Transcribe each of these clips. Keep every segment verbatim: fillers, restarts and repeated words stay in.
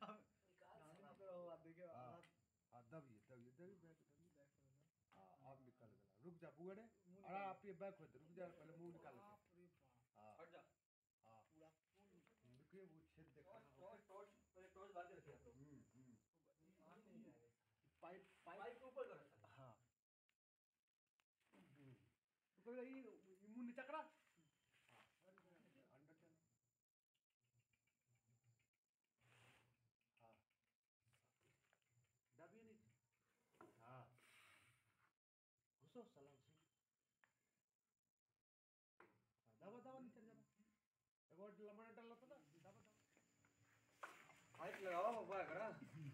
हाँ हाँ दबिए दबिए दबिए बैक दबिए। हाँ आप निकल गया, रुक जा बुगड़े। अरे आप ये बैक होते, रुक जा पहले मुंह निकाल के। हाँ हट जा। हाँ पूरा देखिए वो छेद देखा। टॉर्च पहले टॉर्च बांध के रखिए आप लोग। हम्म हम्म पाइप पाइप के ऊपर कर रखा। हाँ तो पहले ये मुंह नीचा करा। हाँ अंडर चला। हाँ दबिए नीचे। हाँ घुसो साला घुसो। दबा दबा नीचे दबा। एक और लंबा डाल पता दबा दबा। पाइप लगाओ हुआ करा।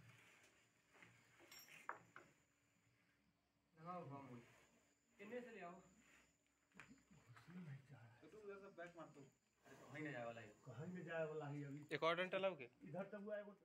लगाओ हम किन्ने से ले आओ। नहीं जा रहा है तो उधर से बैक मार दो। अरे कहीं नहीं जाए वाला है, कहीं नहीं जाए वाला है अभी। एक और डंडा लाओ के इधर तक हुआ है वो।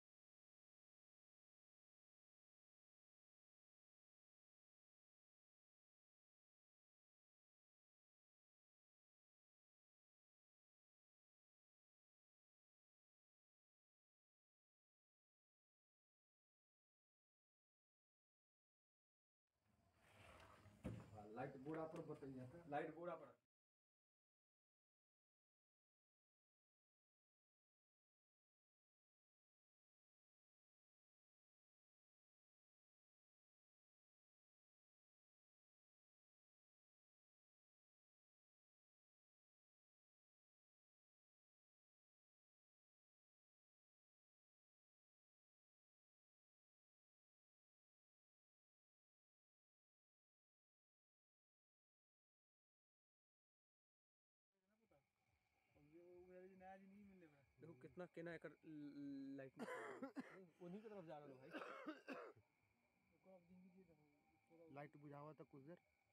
लाइट बोरा पर बताइए। लाइट बोरा पर देखो कितना केना एकर लाइट उन्हीं की तरफ जा रहा है भाई। लाइट बुझावा था कुछ देर।